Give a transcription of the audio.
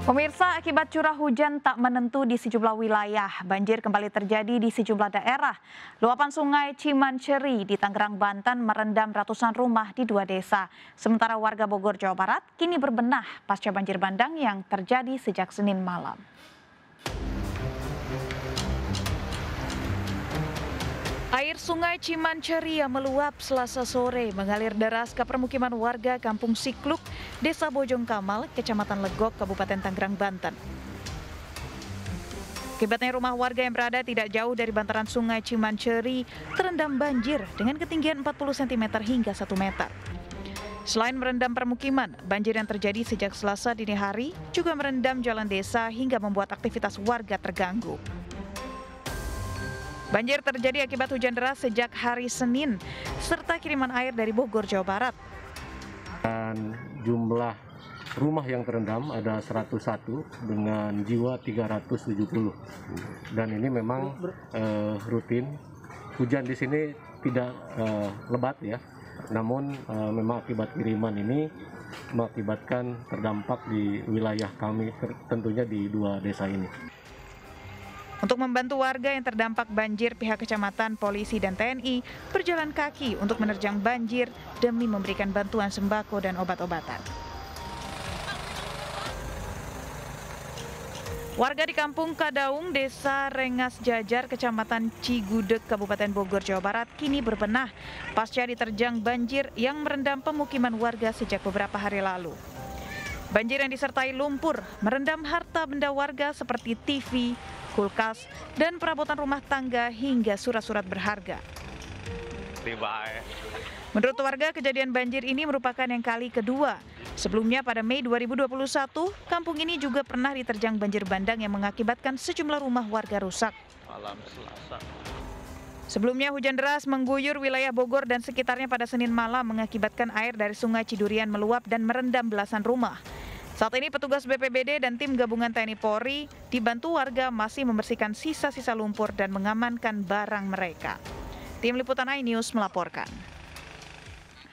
Pemirsa, akibat curah hujan tak menentu di sejumlah wilayah, banjir kembali terjadi di sejumlah daerah. Luapan sungai Cimanceri di Tangerang, Banten merendam ratusan rumah di 2 desa. Sementara warga Bogor, Jawa Barat kini berbenah pasca banjir bandang yang terjadi sejak Senin malam. Air sungai Cimanceri yang meluap Selasa sore mengalir deras ke permukiman warga Kampung Sikluk, Desa Bojong Kamal, Kecamatan Legok, Kabupaten Tangerang, Banten. Akibatnya rumah warga yang berada tidak jauh dari bantaran sungai Cimanceri terendam banjir dengan ketinggian 40 cm hingga 1 meter. Selain merendam permukiman, banjir yang terjadi sejak Selasa dini hari juga merendam jalan desa hingga membuat aktivitas warga terganggu. Banjir terjadi akibat hujan deras sejak hari Senin, serta kiriman air dari Bogor, Jawa Barat. Dan jumlah rumah yang terendam ada 101 dengan jiwa 370. Dan ini memang rutin. Hujan di sini tidak lebat ya, namun memang akibat kiriman ini mengakibatkan terdampak di wilayah kami, tentunya di 2 desa ini. Untuk membantu warga yang terdampak banjir, pihak kecamatan, polisi, dan TNI berjalan kaki untuk menerjang banjir demi memberikan bantuan sembako dan obat-obatan. Warga di Kampung Kadaung, Desa Rengas Jajar, Kecamatan Cigudeg, Kabupaten Bogor, Jawa Barat kini berbenah pasca diterjang banjir yang merendam pemukiman warga sejak beberapa hari lalu. Banjir yang disertai lumpur merendam harta benda warga seperti TV, kulkas, dan perabotan rumah tangga hingga surat-surat berharga. Menurut warga, kejadian banjir ini merupakan yang kali kedua. Sebelumnya pada Mei 2021, kampung ini juga pernah diterjang banjir bandang yang mengakibatkan sejumlah rumah warga rusak. Sebelumnya hujan deras mengguyur wilayah Bogor dan sekitarnya pada Senin malam mengakibatkan air dari Sungai Cidurian meluap dan merendam belasan rumah. Saat ini petugas BPBD dan tim gabungan TNI Polri dibantu warga masih membersihkan sisa-sisa lumpur dan mengamankan barang mereka. Tim Liputan iNews melaporkan.